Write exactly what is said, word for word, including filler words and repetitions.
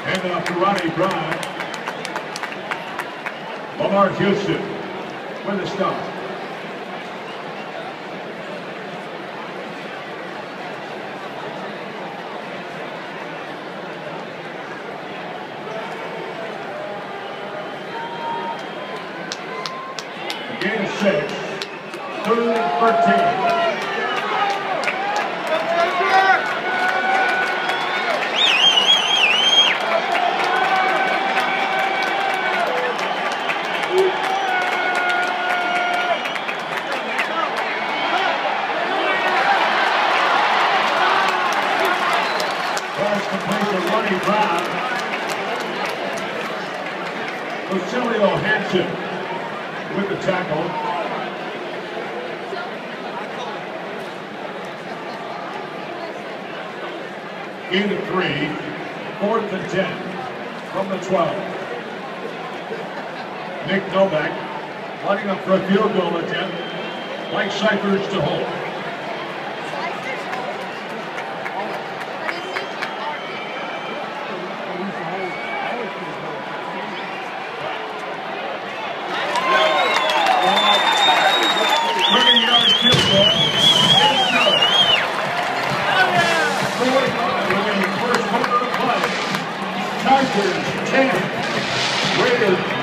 Hand off to Ronnie Brown. Lamar Houston with the stop. Game six, third and thirteen. Pass complete to Ronnie Brown. Lucilio Hansen with the tackle. Gain of three, fourth and ten from the twelve. Nick Novak lining up for a field goal attempt. Mike Cyphers to hold. Tigers ten, Raiders